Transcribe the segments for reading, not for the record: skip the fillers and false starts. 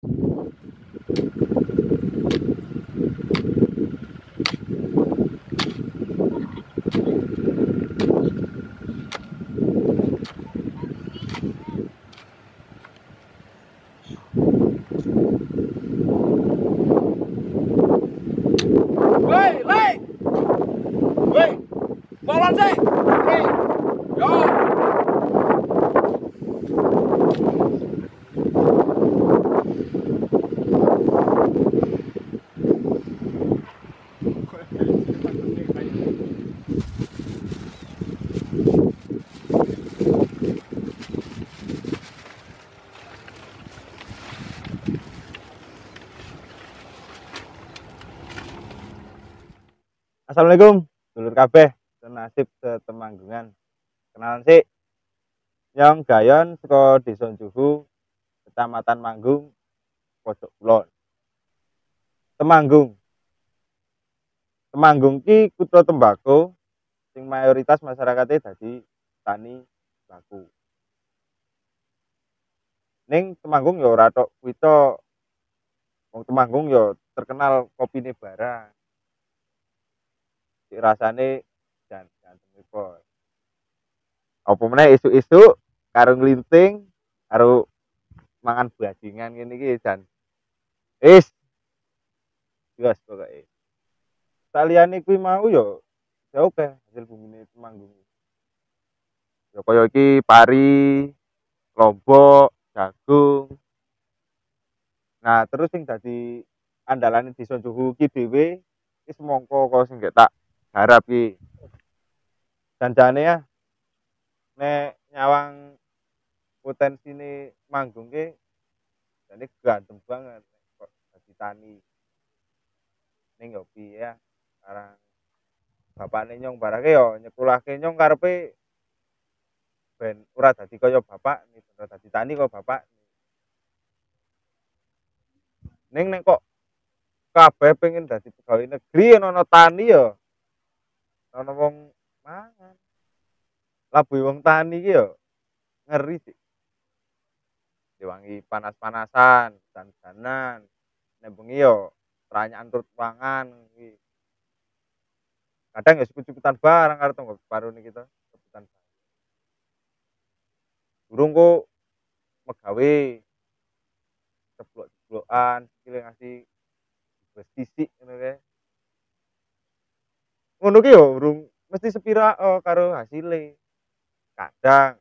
Woi, lei. Woi. Tolong sih. Woi. Yo. Assalamualaikum, dulur kabeh, senasib setemanggungan. Kenalan sih, Nyong Gayon saka Desa Juhu, Kecamatan Manggung, Pojok Kulon. Temanggung. Temanggung ki kutha tembako sing mayoritas masyarakatnya dadi tani baku. Ning Temanggung ya ora tok kuwi tok. Wong Temanggung ya terkenal kopine bara. Rasane jan ganteng. Apa meneh isuk-isuk karo nglinting karo mangan bajingan ngene iki jan wis gas pokoke. Saliyane kuwi mau ya oke hasil bumine Temanggung. Ya kaya iki pari, lombok, jagung. Nah, terus sing dadi andalane Desa Juhu ki dhewe iki semangka kok sing tak garap ki. Janjane ya nek nyawang potensine manggung ki jane ganteng banget kok dadi tani. Ning yo piye ya arang bapakne Nyong barake yo nyekolahke Nyong karepe ben ora dadi kaya bapak, ora dadi tani kaya bapak. Ning nek kok kabeh pengen dadi pegawai negeri ana tani ya ana wong mangan. Labuhe wong tani iki ya ngeri sih. Diwangi panas-panasan, jan-janan, nek bengi ya peranyaan turut pangan iki. Kadang ya sikut-sikutan barang karo tonggo parone kita, rebutan barang. Durung kok megawe ceblok-ceblokan, sikile ngasih wis sisik ngono kae. Ngono ki ya urung mesti sepira karo hasile. Kadang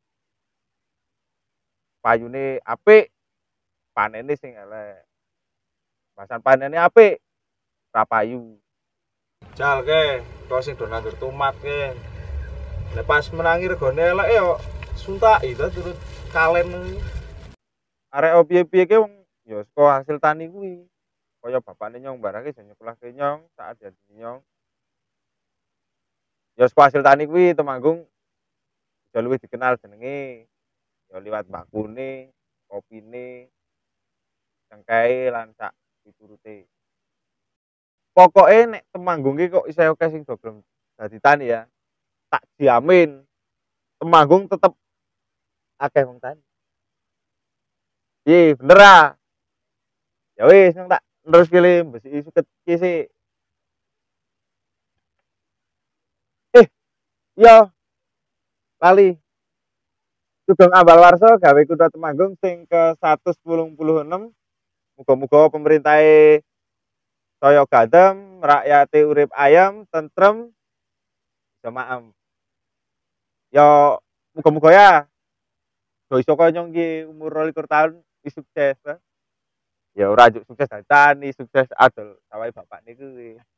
payune apik, panene sing elek. Pasan panene apik, ra payu. Jal ke, kok sing do nandur tomat ke. Nek pas menangi regane elek ya suntaki to turut kalen. Arek piye-piye ke wong ya saka hasil tani kuwi. Kaya bapakne Nyong barake jan nyekolahke Nyong, saat jadi Nyong. Ya saka hasil tani kuwi Temanggung ya luwih dikenal jenenge. Ya liwat bakune, kopine, cengkehe lan sak piturute. Pokoke nek Temanggung ki kok isih akeh sing do gelem dadi tani ya, tak jamin Temanggung tetep akeh wong tani. Piye bener ah? Ya wis nang tak neruske le mbesiki suket iki sik. Iya, lali. Sugeng Ambal Warsa gawe Kutha Temanggung sing ke-186. Muga-muga pemerintahe saya ganteng, rakyate urip ayem, tentrem, jamaah. Ya muga-muga ya do iso kaya Nyong iki umur 22 tahun sukses. Ya ora njuk sukses dadi tani, sukses adol sawahe bapak niku kuwi.